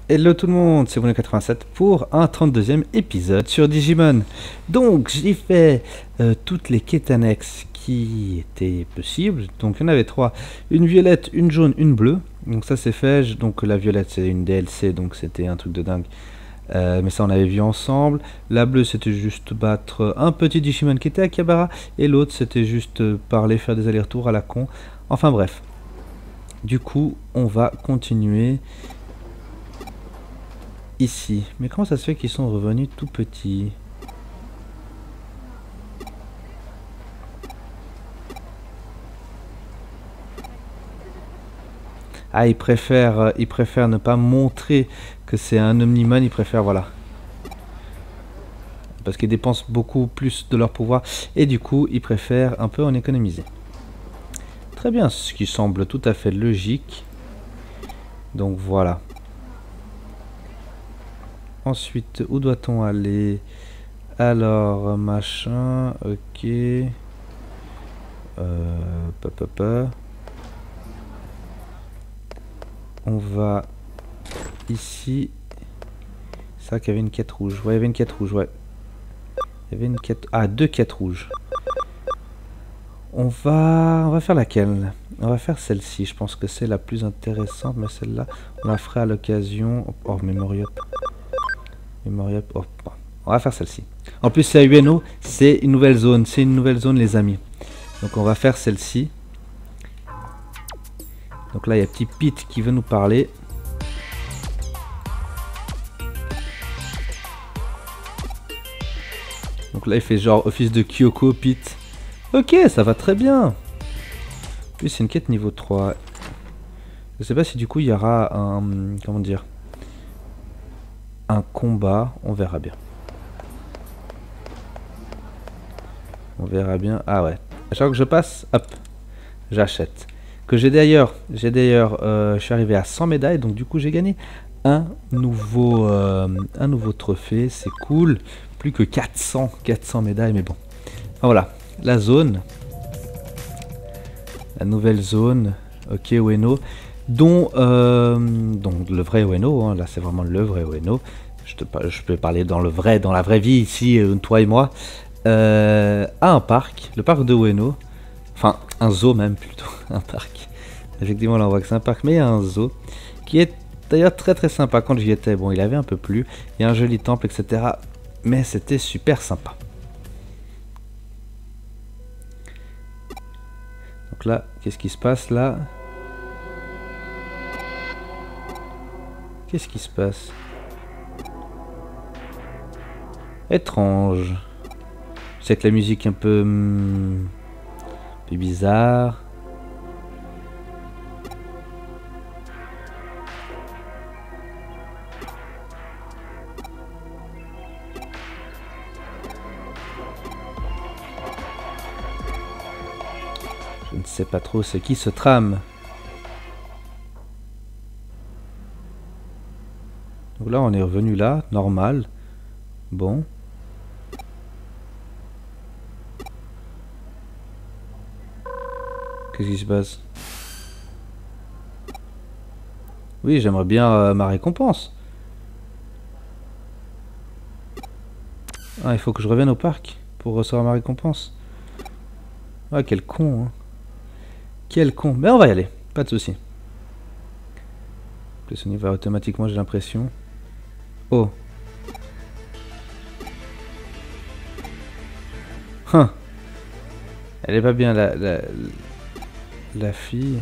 Hello tout le monde, c'est Bruno87 pour un 32e épisode sur Digimon. Donc j'ai fait toutes les quêtes annexes qui étaient possibles. Donc il y en avait trois, une violette, une jaune, une bleue. Donc ça c'est fait, donc la violette c'est une DLC, donc c'était un truc de dingue. Mais ça on avait vu ensemble. La bleue c'était juste battre un petit Digimon qui était à Kabara. Et l'autre c'était juste parler, faire des allers-retours à la con. Enfin bref. Du coup on va continuer ici. Mais comment ça se fait qu'ils sont revenus tout petits? Ah, ils préfèrent ne pas montrer que c'est un Omnimon, ils préfèrent, voilà. Parce qu'ils dépensent beaucoup plus de leur pouvoir, et du coup, ils préfèrent un peu en économiser. Très bien, ce qui semble tout à fait logique. Donc voilà. Ensuite, où doit-on aller? Alors, machin, ok. On va ici. C'est vrai qu'il y avait une quête rouge. Ouais, il y avait une quête rouge, ouais. Il y avait une quête... Ah, deux quêtes rouges. On va faire laquelle? On va faire celle-ci. Je pense que c'est la plus intéressante, mais celle-là, on la fera à l'occasion. Oh, Memoriop. Memoriop. Oh, bon. On va faire celle-ci. En plus, c'est à Ueno. C'est une nouvelle zone. C'est une nouvelle zone, les amis. Donc, on va faire celle-ci. Donc là, il y a petit Pete qui veut nous parler. Donc là, il fait genre office de Kyoko, Pete. Ok, ça va très bien. Puis c'est une quête niveau 3. Je sais pas si du coup, il y aura un... Comment dire? Un combat. On verra bien. On verra bien. Ah ouais. À chaque fois que je passe, hop, j'achète. Que j'ai d'ailleurs, je suis arrivé à 100 médailles, donc du coup j'ai gagné un nouveau trophée, c'est cool. Plus que 400 médailles, mais bon. Enfin, voilà, la zone, la nouvelle zone, ok, Ueno, dont le vrai Ueno, hein, là c'est vraiment le vrai Ueno. Je peux parler dans la vraie vie ici, toi et moi, à un parc, le parc de Ueno. Enfin, un zoo même plutôt, un parc. Effectivement, là on voit que c'est un parc, mais il y a un zoo qui est d'ailleurs très très sympa quand j'y étais. Bon, il avait un peu plu, il y a un joli temple, etc. Mais c'était super sympa. Donc là, qu'est-ce qui se passe là? Qu'est-ce qui se passe? Étrange. C'est que la musique est un peu bizarre. Je ne sais pas trop ce qui se trame. Donc là, on est revenu là, normal. Bon. Qu'est-ce qui se passe? Oui, j'aimerais bien ma récompense. Ah, il faut que je revienne au parc pour recevoir ma récompense. Ah, quel con, hein. Quel con. Mais on va y aller, pas de souci. Le Sony va automatiquement, j'ai l'impression. Oh. Hein. Elle est pas bien, la fille.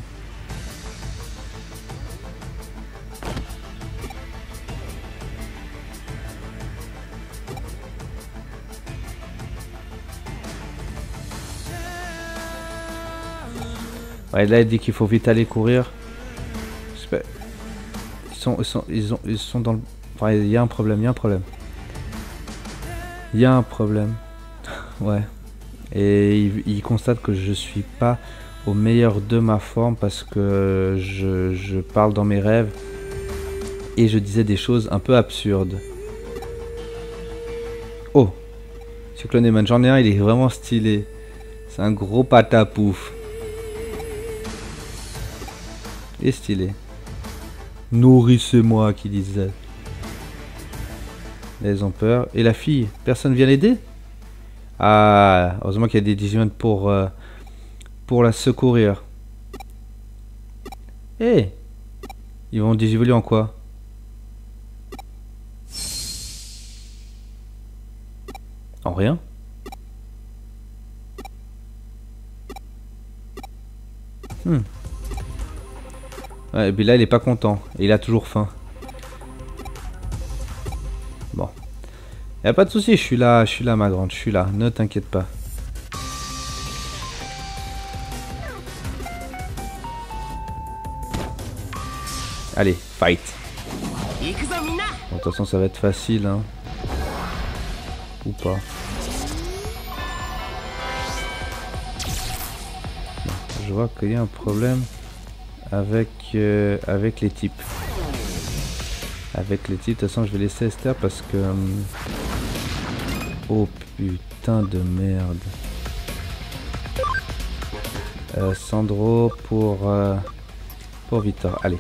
Ouais, là, il dit qu'il faut vite aller courir. Ils sont dans le... Enfin, il y a un problème, il y a un problème. Il y a un problème. Ouais. Et il constate que je suis pas au meilleur de ma forme parce que je parle dans mes rêves et je disais des choses un peu absurdes. Oh, Cycloneman, j'en ai un, il est vraiment stylé. C'est un gros patapouf. Il est stylé. Nourrissez-moi, qui disait. Là, ils ont peur. Et la fille, personne vient l'aider? Ah, heureusement qu'il y a des Digimon pour la secourir. Eh, ils vont digivoluer en quoi? En rien? Ouais, et puis là, il est pas content. Et il a toujours faim. Bon. Y a pas de souci, je suis là, ma grande, je suis là. Ne t'inquiète pas. Allez, fight. Bon, de toute façon, ça va être facile, hein. Ou pas. Bon, je vois qu'il y a un problème avec les types. Avec les types, de toute façon, je vais laisser Esther parce que... Oh putain de merde. Sandro pour Victor. Allez.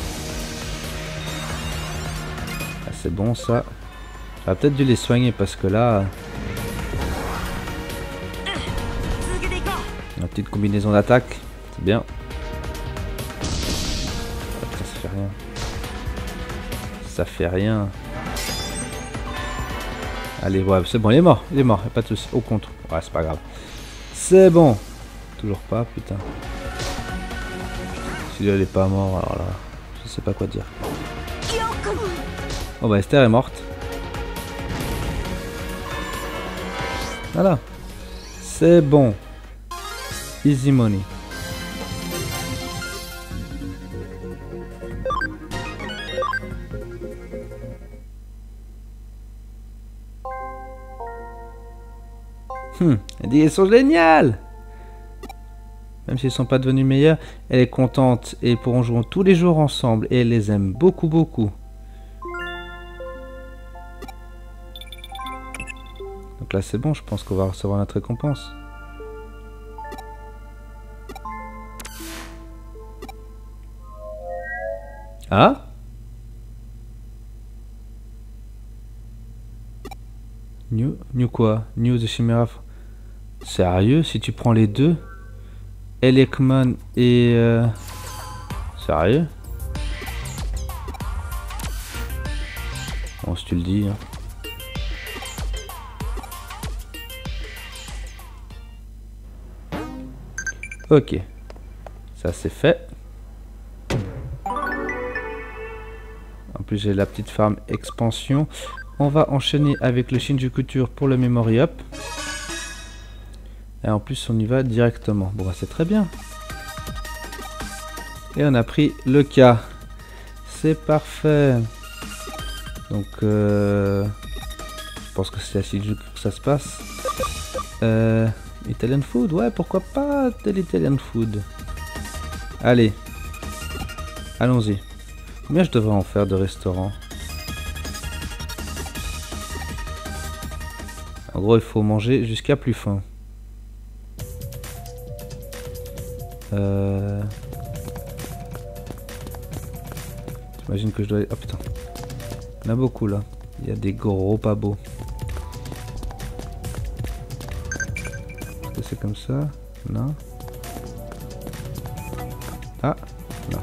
Ah, c'est bon ça. J'aurais peut-être dû les soigner parce que là... Une petite combinaison d'attaque. C'est bien. Ça fait rien. Ça fait rien. Allez, ouais, c'est bon, il est mort, y'a pas de soucis. Au contre, ouais, c'est pas grave. C'est bon. Toujours pas, putain. Si elle est pas mort, alors là, je sais pas quoi dire. Oh bah Esther est morte. Voilà. C'est bon. Easy money. Elles sont géniales. Même s'ils sont pas devenus meilleurs, elle est contente et ils pourront jouer tous les jours ensemble et elle les aime beaucoup beaucoup. Donc là c'est bon, je pense qu'on va recevoir notre récompense. Ah? New quoi? New the Chimera. Sérieux, si tu prends les deux? Elekman et... Sérieux? Bon, si tu le dis. Hein. Ok. Ça c'est fait. En plus j'ai la petite farm expansion. On va enchaîner avec le Shinjuku Tour pour le Memory Up. Et en plus on y va directement. Bon bah c'est très bien. Et on a pris le cas. C'est parfait. Donc je pense que c'est à Shinjuku que ça se passe. Italian food, ouais pourquoi pas de l'Italian food. Allez. Allons-y. Combien je devrais en faire de restaurants? En gros il faut manger jusqu'à plus faim. J'imagine que je dois... Oh putain. Il y en a beaucoup là. Il y a des gros pas beaux. Est-ce que c'est comme ça? Non. Ah. Non.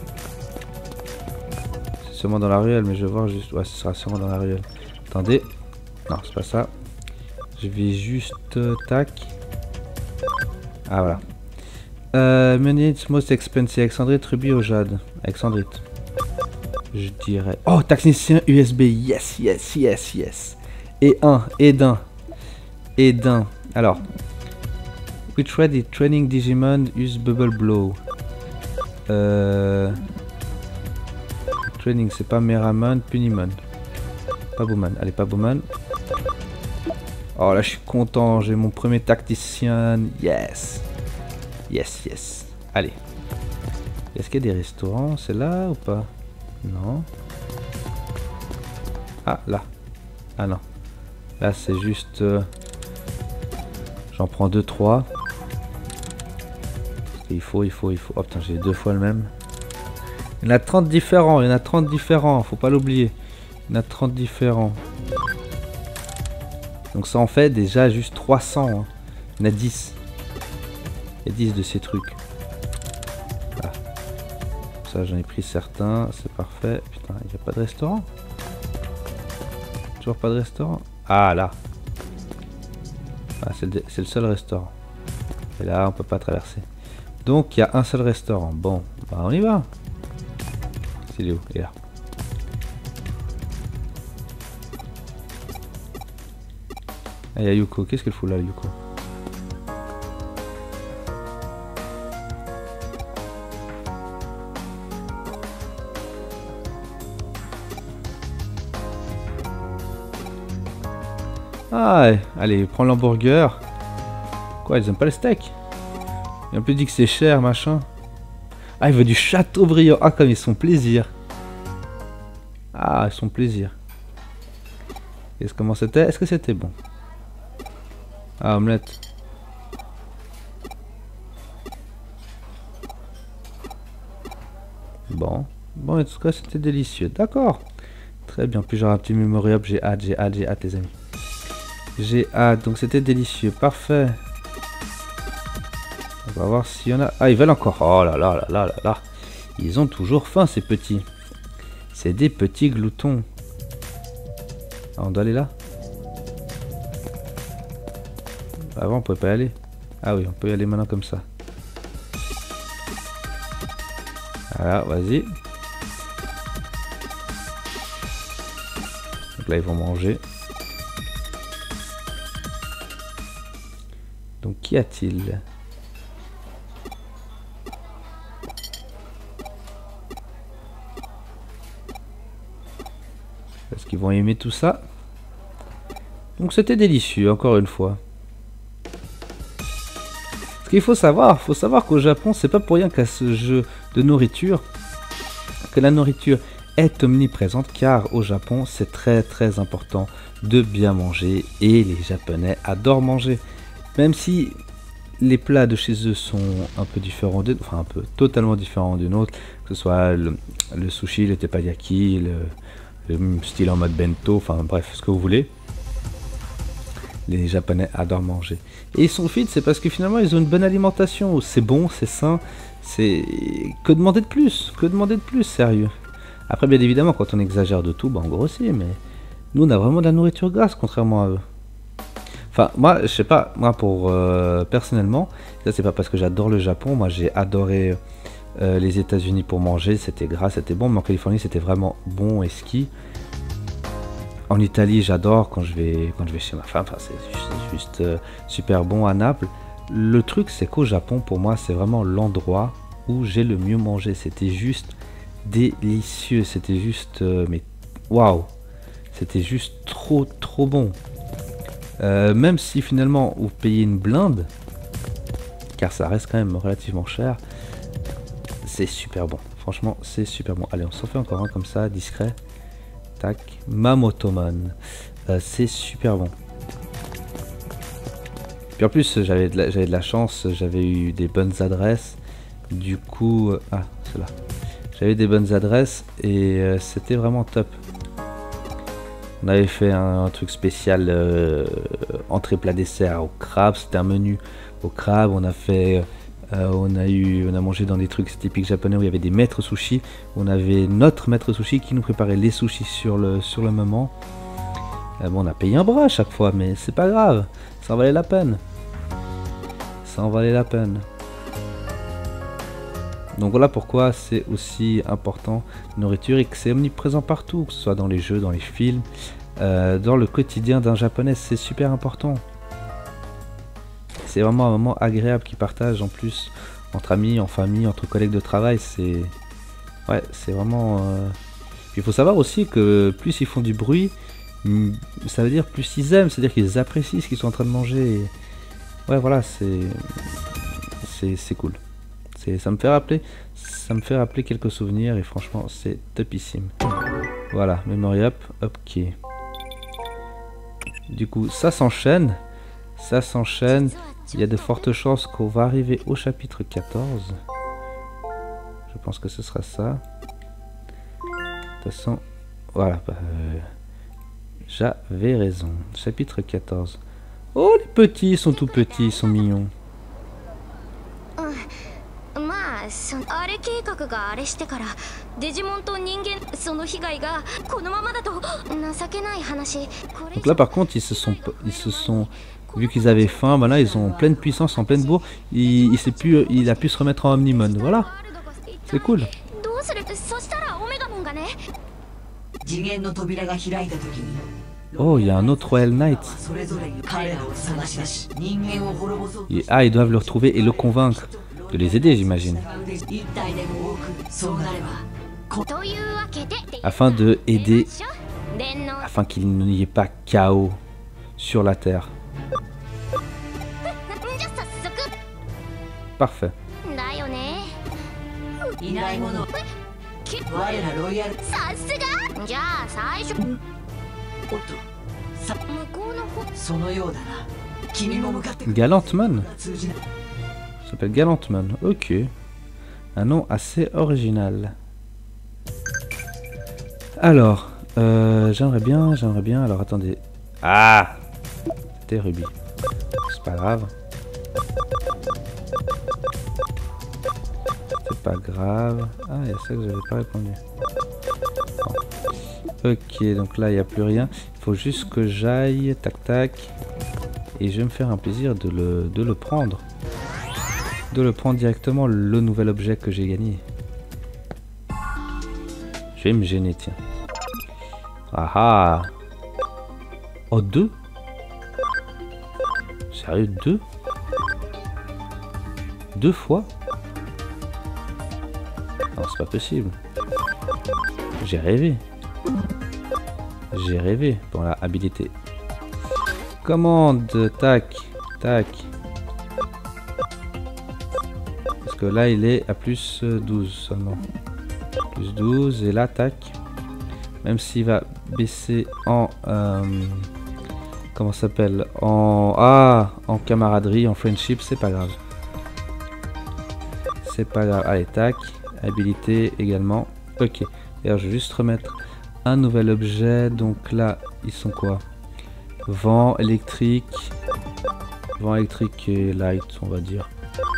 C'est sûrement dans la ruelle, mais je vais voir juste... Ouais, ce sera sûrement dans la ruelle. Attendez. Non, c'est pas ça. Je vais juste... tac. Ah voilà. Minutes most expensive. Alexandrite, rubis au jade. Alexandrite. Je dirais... Oh, technicien USB. Yes, yes, yes, yes. Et d'un. Alors. Which red is training Digimon use Bubble Blow. Training, c'est pas Meramon, Punimon. Pabuman. Allez, Pabuman. Oh là, je suis content. J'ai mon premier tacticien. Yes. Yes, yes. Allez. Est-ce qu'il y a des restaurants? C'est là ou pas? Non. Ah, là. Ah non. Là, c'est juste... J'en prends 2-3. Il faut. Oh putain, j'ai 2 fois le même. Il y en a 30 différents, il y en a 30 différents, faut pas l'oublier. Il y en a 30 différents. Donc ça en fait déjà juste 300. Hein. Il y en a 10. Il y a 10 de ces trucs. Voilà. Ça j'en ai pris certains, c'est parfait. Putain, il n'y a pas de restaurant. Toujours pas de restaurant. Ah là. Ah, c'est le seul restaurant. Et là on peut pas traverser. Donc il y a un seul restaurant. Bon, bah on y va. Il est où? Il est là. Ah, il y a Yuko. Qu'est-ce qu'elle fout là, Yuko? Ah, allez, prends l'hamburger. Quoi, ils aiment pas le steak? Il a un peu dit que c'est cher, machin. Ah, il veut du Châteaubriand. Ah, comme ils sont plaisir. Ah, ils sont plaisir. Qu'est-ce comment c'était? Est-ce que c'était bon? Ah, omelette. Bon. Bon, en tout cas, c'était délicieux. D'accord. Très bien. Puis j'aurai un petit memory up. J'ai hâte, j'ai hâte, j'ai hâte, les amis. J'ai hâte. Donc, c'était délicieux. Parfait. On va voir s'il y en a. Ah, ils veulent encore. Oh là là là là là là. Ils ont toujours faim, ces petits. C'est des petits gloutons. Ah, on doit aller là? Avant, on pouvait pas y aller. Ah oui, on peut y aller maintenant comme ça. Voilà, vas-y. Donc là, ils vont manger. Donc, qu'y a-t-il? Est-ce qu'ils vont aimer tout ça? Donc, c'était délicieux, encore une fois. Ce qu'il faut savoir qu'au Japon, c'est pas pour rien qu'à ce jeu de nourriture, que la nourriture est omniprésente, car au Japon, c'est très très important de bien manger et les Japonais adorent manger. Même si les plats de chez eux sont un peu différents, enfin un peu totalement différents d'une autre, que ce soit le sushi, le teppanyaki, le style en mode bento, enfin bref, ce que vous voulez. Les Japonais adorent manger. Et ils sont fit, c'est parce que finalement ils ont une bonne alimentation. C'est bon, c'est sain. C'est que demander de plus? Que demander de plus, sérieux? Après, bien évidemment, quand on exagère de tout, bah, on grossit. Mais nous, on a vraiment de la nourriture grasse, contrairement à eux. Enfin, moi, je sais pas. Moi, pour personnellement, ça c'est pas parce que j'adore le Japon. Moi, j'ai adoré les États-Unis pour manger. C'était gras, c'était bon. Mais en Californie, c'était vraiment bon et ski. En Italie, j'adore quand je vais chez ma femme. Enfin, c'est juste super bon à Naples. Le truc, c'est qu'au Japon, pour moi, c'est vraiment l'endroit où j'ai le mieux mangé. C'était juste délicieux. C'était juste, mais waouh, c'était juste trop bon. Même si finalement vous payez une blinde, car ça reste quand même relativement cher, c'est super bon. Franchement, c'est super bon. Allez, on s'en fait encore un comme ça, discret. Tac, Mamotomon. C'est super bon. Puis en plus, j'avais de la chance, j'avais eu des bonnes adresses. Du coup, ah, c'est là. J'avais des bonnes adresses et c'était vraiment top. On avait fait un truc spécial entrée plat dessert au crabe. C'était un menu au crabe. On a fait, on a mangé dans des trucs typiques japonais où il y avait des maîtres sushis. On avait notre maître sushi qui nous préparait les sushis sur le moment. Bon, on a payé un bras à chaque fois, mais c'est pas grave. Ça en valait la peine. Ça en valait la peine. Donc voilà pourquoi c'est aussi important, la nourriture, et que c'est omniprésent partout, que ce soit dans les jeux, dans les films, dans le quotidien d'un japonais, c'est super important. C'est vraiment un moment agréable qu'ils partagent en plus, entre amis, en famille, entre collègues de travail, c'est... Ouais, c'est vraiment... Il faut savoir aussi que plus ils font du bruit, ça veut dire plus ils aiment, c'est-à-dire qu'ils apprécient ce qu'ils sont en train de manger. Et... Ouais, voilà, c'est cool. Ça me fait rappeler quelques souvenirs et franchement c'est topissime. Voilà, memory up, ok. Du coup ça s'enchaîne. Il y a de fortes chances qu'on va arriver au chapitre 14. Je pense que ce sera ça. toute façon, voilà. J'avais raison. Chapitre 14. Oh, les petits, ils sont tout petits, ils sont mignons. あれ計画があれしてからデジモンと人間その被害がこのままだと情けない話。 Donc là par contre ils se sont vu qu'ils avaient faim, bah là ils ont pleine puissance, en pleine bourre, il a pu se remettre en Omnimon, voilà. C'est cool. Oh, il y a un autre Royal Knight. Ah, ils doivent le retrouver et le convaincre de les aider, j'imagine. Afin de aider, afin qu'il n'y ait pas chaos sur la Terre. Parfait. Galantman. Ça s'appelle Galantman, ok. Un nom assez original. Alors, j'aimerais bien, alors attendez. Ah, c'était Ruby. C'est pas grave. C'est pas grave. Ah, il y a ça que j'avais pas répondu. Bon. Ok, donc là, il n'y a plus rien. Il faut juste que j'aille, tac tac. Et je vais me faire un plaisir de le prendre. De le prendre directement, le nouvel objet que j'ai gagné. Je vais me gêner, tiens. Ah ah. Oh, 2? Sérieux, 2? 2 fois? Non, c'est pas possible. J'ai rêvé. J'ai rêvé pour la habilité. Commande, tac, tac. Parce que là, il est à plus 12 seulement. Plus 12, et là, tac. Même s'il va baisser en... comment ça s'appelle? En camaraderie, en friendship, c'est pas grave. C'est pas grave. Allez, tac. Habilité également. Ok. D'ailleurs, je vais juste remettre un nouvel objet. Donc là, ils sont quoi? Vent, électrique. Vent électrique et light, on va dire.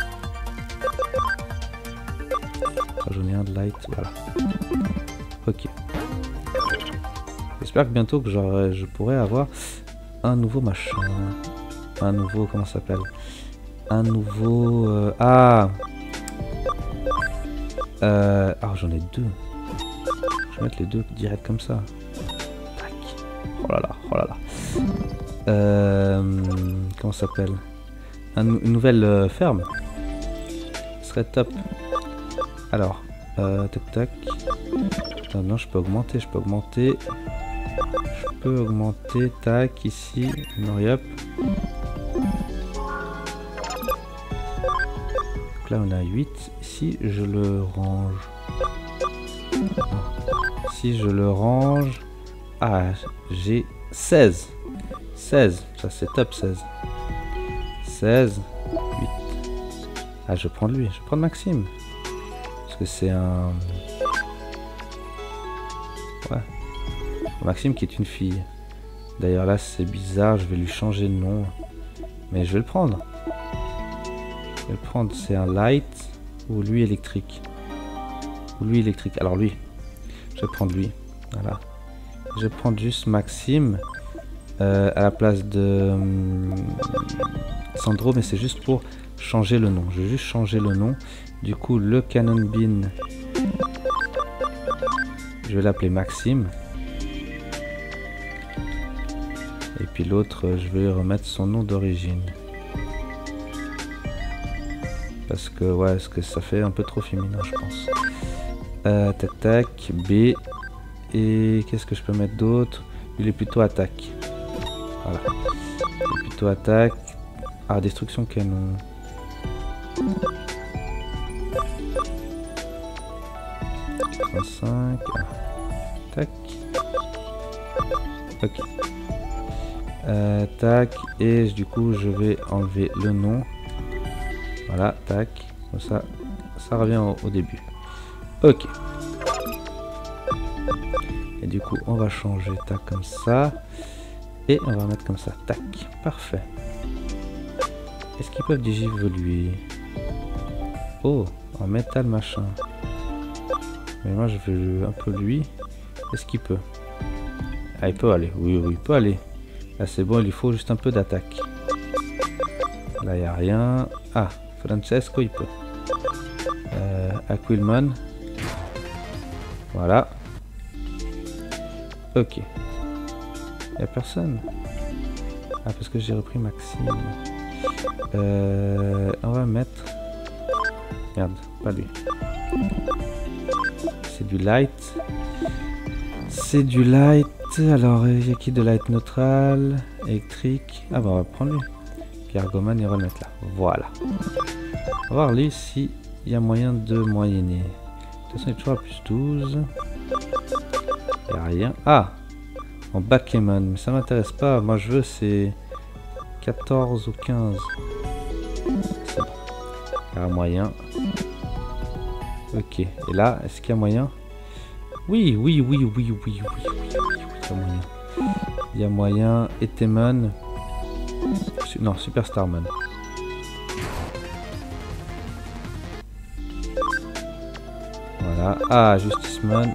J'en ai un de light, voilà. Ok. J'espère que bientôt que je pourrai avoir un nouveau machin. Un nouveau, comment ça s'appelle? Un nouveau... ah, j'en ai 2. Je vais mettre les 2 direct comme ça. Tac. Oh là là, oh là là. Comment ça s'appelle? Une nouvelle ferme. Ce serait top. Alors, tac tac. Attends, non, je peux augmenter, Je peux augmenter, tac, ici, Noriop. Donc là, on a 8. Si je le range... Si je le range... Ah, j'ai 16. 16, ça c'est top, 16. 16, 8. Ah, je vais prendre lui, je vais prendre Maxime. Parce que c'est un... Ouais. Maxime qui est une fille. D'ailleurs là c'est bizarre, je vais lui changer de nom. Mais je vais le prendre. Je vais le prendre, c'est un light ou lui électrique. Ou lui électrique. Alors lui, je vais prendre lui. Voilà. Je vais prendre juste Maxime à la place de Sandro, mais c'est juste pour changer le nom. Je vais juste changer le nom. Du coup, le Cannon Bean, je vais l'appeler Maxime. Et puis l'autre, je vais remettre son nom d'origine. Parce que, ouais, parce que ça fait un peu trop féminin, je pense. Tac, tac, B. Et qu'est-ce que je peux mettre d'autre? Il est plutôt attaque. Voilà. Il est plutôt attaque. Ah, destruction canon. Tac. Ok. Tac. Et du coup, je vais enlever le nom. Voilà, tac. Comme ça, ça revient au début. Ok. Et du coup, on va changer, tac, comme ça. Et on va mettre comme ça, tac, parfait. Est-ce qu'ils peuvent digivoluer? Oh, en métal machin. Mais moi je veux un peu lui. Est-ce qu'il peut? Ah, il peut aller, oui, oui, il peut aller. Là c'est bon, il lui faut juste un peu d'attaque. Là il n'y a rien. Ah, Francesco il peut. Aquilman. Voilà. Ok. Il n'y a personne. Ah, parce que j'ai repris Maxime. On va mettre... Merde, pas lui. C'est du light. C'est du light. Alors, il y a qui de light neutral, électrique. Ah bah on va prendre lui. Puis Argoman, il va le mettre là. Voilà. On va voir lui s'il y a moyen de moyenner. De toute façon, il est toujours à plus 12. Il n'y a rien. Ah, en Backgammon. Mais ça m'intéresse pas. Moi, je veux c'est 14 ou 15. Il y a moyen. Ok. Et là, est-ce qu'il y a moyen? Oui, oui, oui, oui, oui, oui, oui, oui, il y a moyen. Il y a moyen. Etemon. Non, Super Starman. Voilà. Ah, Justiceman.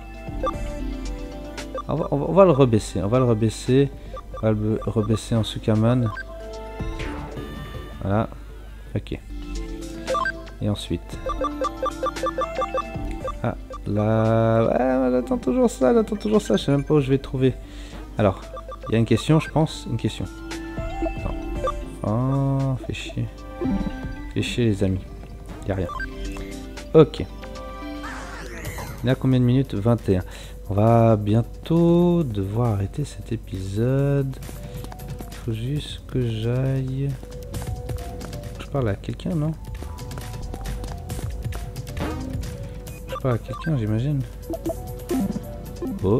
On va le rebaisser. On va le rebaisser. On va le rebaisser en Sukaman. Voilà. Ok. Et ensuite. Ah, là. Ouais, elle attend toujours ça, elle attend toujours ça. Je sais même pas où je vais trouver. Alors, il y a une question, je pense. Une question. Non. Oh, fait chier. Fait chier, les amis. Il n'y a rien. Ok. Il y a combien de minutes? 21. On va bientôt devoir arrêter cet épisode. Il faut juste que j'aille... Je parle à quelqu'un, non? Je parle à quelqu'un, j'imagine. Oh.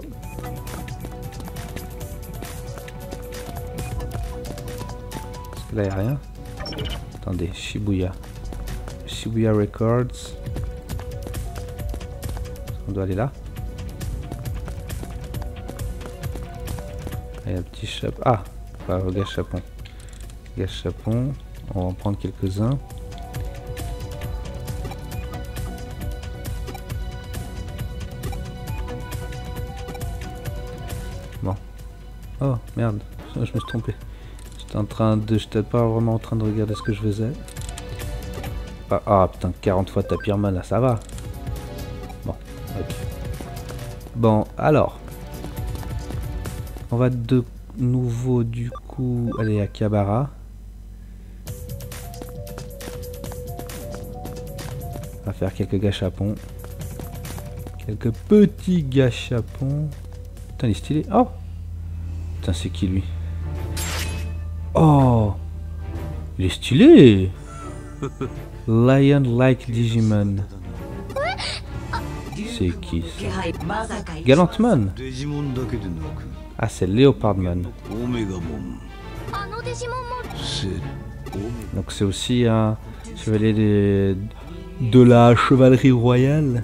Parce que là, il n'y a rien. Attendez, Shibuya. Shibuya Records. On doit aller là. Il y a un petit chapeau. Ah, pas au gâchapon. Gâchapon. On va en prendre quelques-uns. Bon. Oh, merde. Je me suis trompé. J'étais en train de... J'étais pas vraiment en train de regarder ce que je faisais. Ah, putain, 40 fois Tapirman, là, ça va. Bon, ok. Bon, alors. On va de nouveau, du coup, aller à Kabara. On va faire quelques gâchapons. Quelques petits gâchapons. Putain, il est stylé. Oh! Putain, c'est qui lui? Oh! Il est stylé! Lion Like Digimon. C'est qui ça? Galantman. Ah, c'est Leopardman. Donc c'est aussi un chevalier de la chevalerie royale.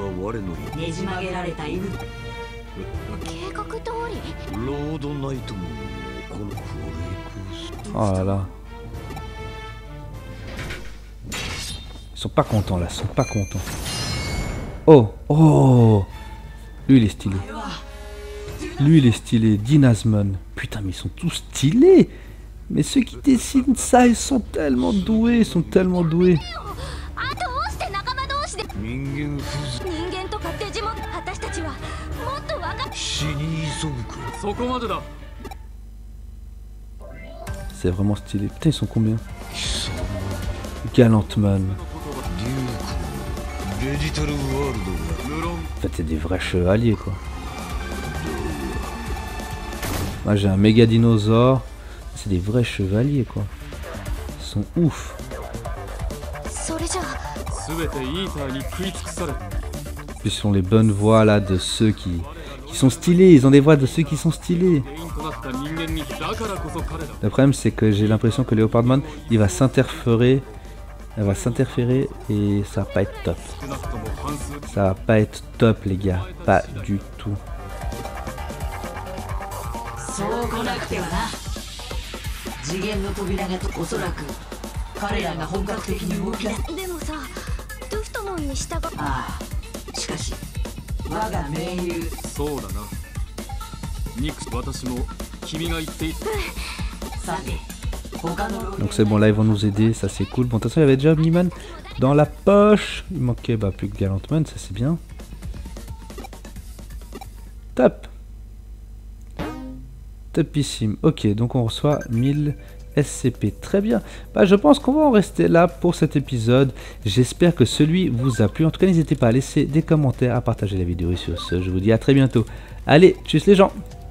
Oh là là. Ils sont pas contents là, ils sont pas contents. Oh, oh. Lui il est stylé. Lui il est stylé, Dinazmon. Putain mais ils sont tous stylés. Mais ceux qui dessinent ça, ils sont tellement doués, ils sont tellement doués. C'est vraiment stylé. Putain ils sont combien? Galantman. En fait c'est des vrais chevaliers quoi. Moi j'ai un méga dinosaure. C'est des vrais chevaliers quoi. Ils sont ouf. Puis ce sont les bonnes voix là de ceux qui sont stylés. Ils ont des voix de ceux qui sont stylés. Le problème c'est que j'ai l'impression que Leopardman il va s'interférer. Elle va s'interférer et ça va pas être top. Ça va pas être top les gars. Pas du tout. そう来なくてはな。次元の扉がおそらく彼らが本格的に動き出す。 でもさ、ドゥフトモンに従う。 ああ、しかし我が盟友。 そうだな。ニック、私も君が言っていた。 さて、他の Donc c'est bon, là ils vont nous aider, ça c'est cool. Bon, de toute façon, il y avait déjà Omniman dans la poche. Il manquait plus que Galantman, ça c'est bien. Top. Topissime. Ok, donc on reçoit 1000 SCP. Très bien. Bah, je pense qu'on va en rester là pour cet épisode. J'espère que celui vous a plu. En tout cas, n'hésitez pas à laisser des commentaires, à partager la vidéo. Et sur ce, je vous dis à très bientôt. Allez, tchuss les gens!